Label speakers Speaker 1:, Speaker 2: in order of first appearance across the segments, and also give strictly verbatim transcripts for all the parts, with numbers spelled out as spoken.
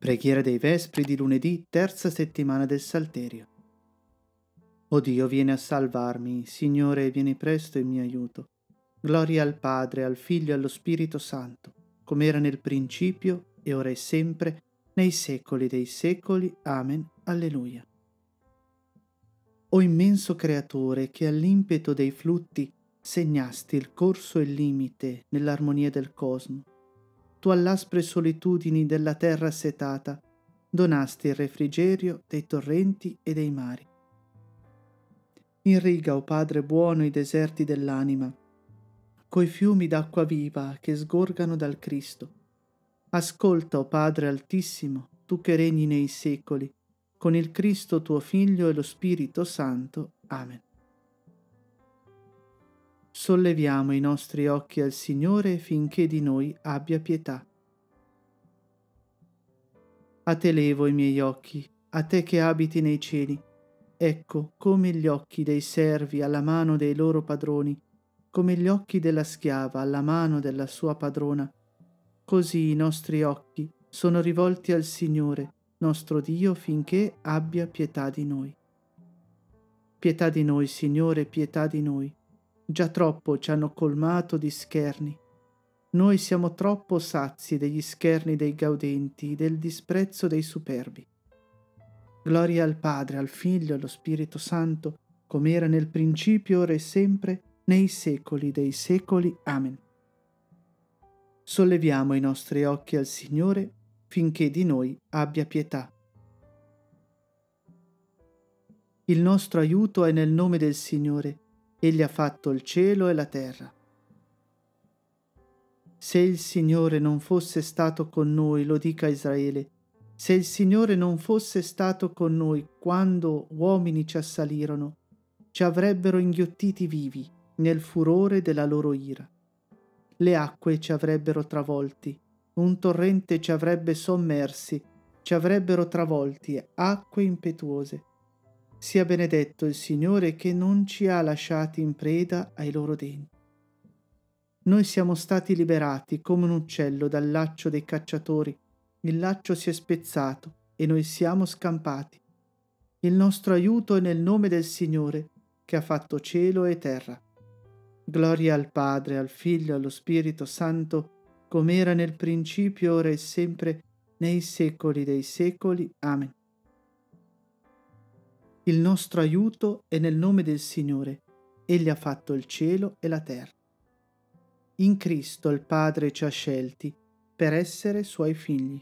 Speaker 1: Preghiera dei Vespri di lunedì, terza settimana del Salterio. O Dio, vieni a salvarmi, Signore, vieni presto in mio aiuto. Gloria al Padre, al Figlio e allo Spirito Santo, come era nel principio, e ora e sempre, nei secoli dei secoli. Amen. Alleluia. O immenso Creatore, che all'impeto dei flutti segnasti il corso e il limite nell'armonia del cosmo, tu all'aspre solitudini della terra assetata donasti il refrigerio dei torrenti e dei mari. Irriga, o Padre buono, i deserti dell'anima coi fiumi d'acqua viva che sgorgano dal Cristo. Ascolta, o Padre altissimo, tu che regni nei secoli, con il Cristo tuo Figlio e lo Spirito Santo. Amen. Solleviamo i nostri occhi al Signore finché di noi abbia pietà. A te levo i miei occhi, a te che abiti nei cieli. Ecco come gli occhi dei servi alla mano dei loro padroni, come gli occhi della schiava alla mano della sua padrona. Così i nostri occhi sono rivolti al Signore, nostro Dio, finché abbia pietà di noi. Pietà di noi, Signore, pietà di noi. Già troppo ci hanno colmato di scherni. Noi siamo troppo sazi degli scherni dei gaudenti, del disprezzo dei superbi. Gloria al Padre, al Figlio e allo Spirito Santo, come era nel principio, ora e sempre, nei secoli dei secoli. Amen. Solleviamo i nostri occhi al Signore, finché di noi abbia pietà. Il nostro aiuto è nel nome del Signore. Egli ha fatto il cielo e la terra. Se il Signore non fosse stato con noi, lo dica Israele, se il Signore non fosse stato con noi quando uomini ci assalirono, ci avrebbero inghiottiti vivi nel furore della loro ira. Le acque ci avrebbero travolti, un torrente ci avrebbe sommersi, ci avrebbero travolti acque impetuose. Sia benedetto il Signore che non ci ha lasciati in preda ai loro denti. Noi siamo stati liberati come un uccello dal laccio dei cacciatori. Il laccio si è spezzato e noi siamo scampati. Il nostro aiuto è nel nome del Signore, che ha fatto cielo e terra. Gloria al Padre, al Figlio e allo Spirito Santo, come era nel principio, ora e sempre, nei secoli dei secoli. Amen. Il nostro aiuto è nel nome del Signore. Egli ha fatto il cielo e la terra. In Cristo il Padre ci ha scelti per essere Suoi figli.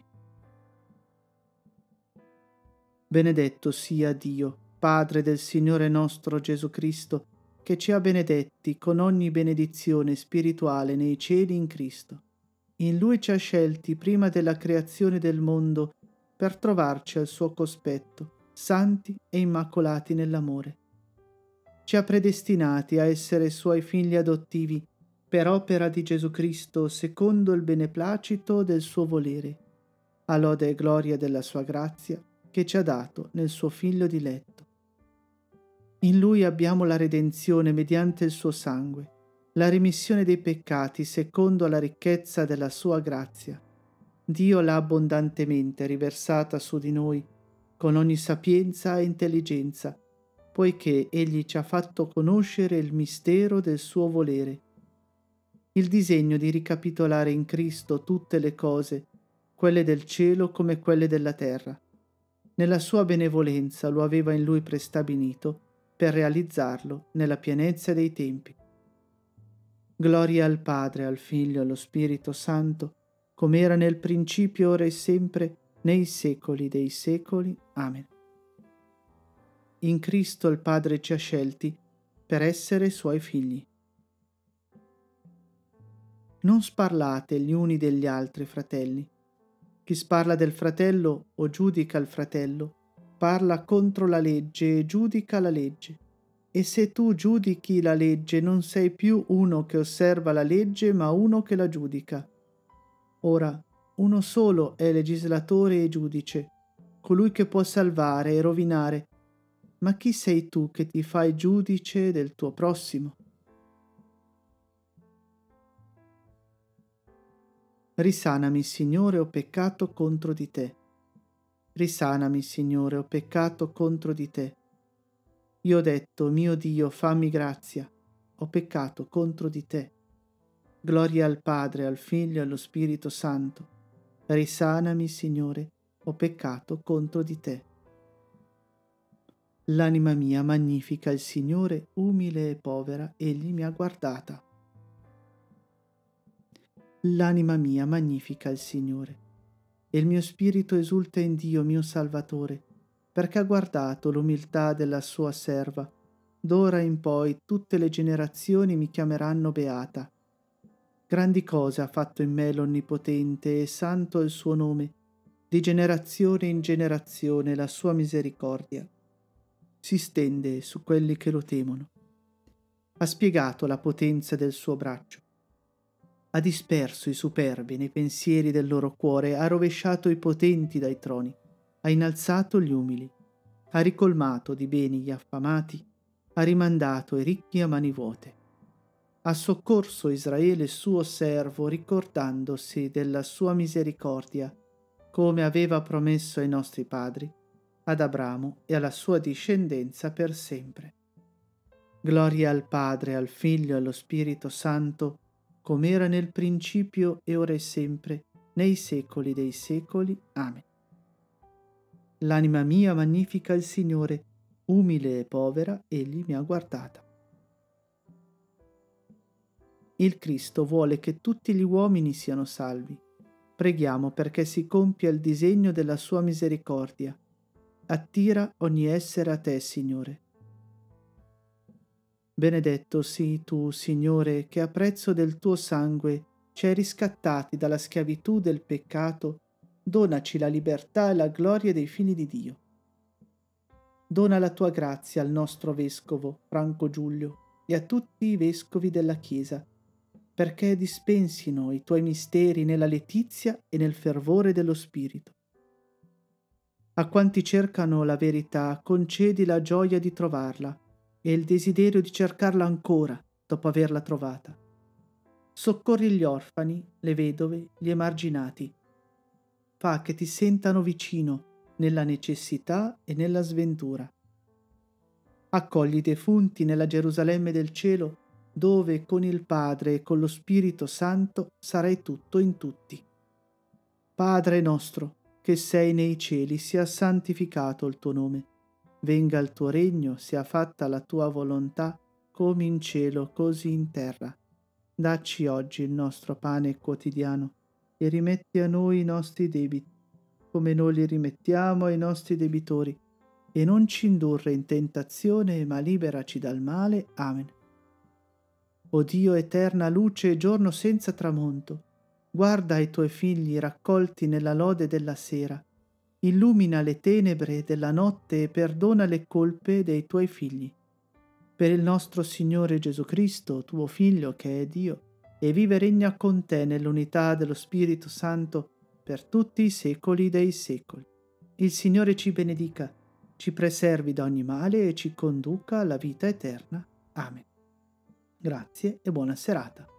Speaker 1: Benedetto sia Dio, Padre del Signore nostro Gesù Cristo, che ci ha benedetti con ogni benedizione spirituale nei cieli in Cristo. In Lui ci ha scelti prima della creazione del mondo per trovarci al suo cospetto, santi e immacolati nell'amore. Ci ha predestinati a essere Suoi figli adottivi per opera di Gesù Cristo, secondo il beneplacito del suo volere, a lode e gloria della sua grazia che ci ha dato nel suo Figlio diletto. In Lui abbiamo la redenzione mediante il suo sangue, la remissione dei peccati secondo la ricchezza della sua grazia. Dio l'ha abbondantemente riversata su di noi con ogni sapienza e intelligenza, poiché Egli ci ha fatto conoscere il mistero del suo volere, il disegno di ricapitolare in Cristo tutte le cose, quelle del cielo come quelle della terra. Nella sua benevolenza lo aveva in Lui prestabilito per realizzarlo nella pienezza dei tempi. Gloria al Padre, al Figlio e allo Spirito Santo, come era nel principio, ora e sempre, nei secoli dei secoli. Amen. In Cristo il Padre ci ha scelti per essere Suoi figli. Non sparlate gli uni degli altri, fratelli. Chi sparla del fratello o giudica il fratello, parla contro la legge e giudica la legge. E se tu giudichi la legge, non sei più uno che osserva la legge, ma uno che la giudica. Ora, uno solo è legislatore e giudice, colui che può salvare e rovinare. Ma chi sei tu che ti fai giudice del tuo prossimo? Risanami, Signore, ho peccato contro di te. Risanami, Signore, ho peccato contro di te. Io ho detto, mio Dio, fammi grazia, ho peccato contro di te. Gloria al Padre, al Figlio e allo Spirito Santo. Risanami, Signore, ho peccato contro di te. L'anima mia magnifica il Signore, umile e povera, egli mi ha guardata. L'anima mia magnifica il Signore, e il mio spirito esulta in Dio mio Salvatore, perché ha guardato l'umiltà della sua serva. D'ora in poi tutte le generazioni mi chiameranno beata. Grandi cose ha fatto in me l'Onnipotente, e santo è il suo nome. Di generazione in generazione la sua misericordia si stende su quelli che lo temono. Ha spiegato la potenza del suo braccio. Ha disperso i superbi nei pensieri del loro cuore, ha rovesciato i potenti dai troni, ha innalzato gli umili, ha ricolmato di beni gli affamati, ha rimandato i ricchi a mani vuote. Ha soccorso Israele suo servo, ricordandosi della sua misericordia, come aveva promesso ai nostri padri, ad Abramo e alla sua discendenza per sempre. Gloria al Padre, al Figlio e allo Spirito Santo, come era nel principio e ora e sempre, nei secoli dei secoli. Amen. L'anima mia magnifica il Signore, umile e povera, egli mi ha guardata. Il Cristo vuole che tutti gli uomini siano salvi. Preghiamo perché si compia il disegno della sua misericordia. Attira ogni essere a te, Signore. Benedetto sii tu, Signore, che a prezzo del tuo sangue ci hai riscattati dalla schiavitù del peccato. Donaci la libertà e la gloria dei figli di Dio. Dona la tua grazia al nostro Vescovo, Franco Giulio, e a tutti i Vescovi della Chiesa, perché dispensino i tuoi misteri nella letizia e nel fervore dello Spirito. A quanti cercano la verità, concedi la gioia di trovarla e il desiderio di cercarla ancora dopo averla trovata. Soccorri gli orfani, le vedove, gli emarginati. Fa che ti sentano vicino nella necessità e nella sventura. Accogli i defunti nella Gerusalemme del cielo, dove con il Padre e con lo Spirito Santo sarai tutto in tutti. Padre nostro, che sei nei cieli, sia santificato il tuo nome. Venga il tuo regno, sia fatta la tua volontà, come in cielo, così in terra. Dacci oggi il nostro pane quotidiano, e rimetti a noi i nostri debiti, come noi li rimettiamo ai nostri debitori, e non ci indurre in tentazione, ma liberaci dal male. Amen. O Dio, eterna luce e giorno senza tramonto, guarda i tuoi figli raccolti nella lode della sera, illumina le tenebre della notte e perdona le colpe dei tuoi figli. Per il nostro Signore Gesù Cristo, tuo Figlio, che è Dio, e vive e regna con te nell'unità dello Spirito Santo per tutti i secoli dei secoli. Il Signore ci benedica, ci preservi da ogni male e ci conduca alla vita eterna. Amen. Grazie e buona serata.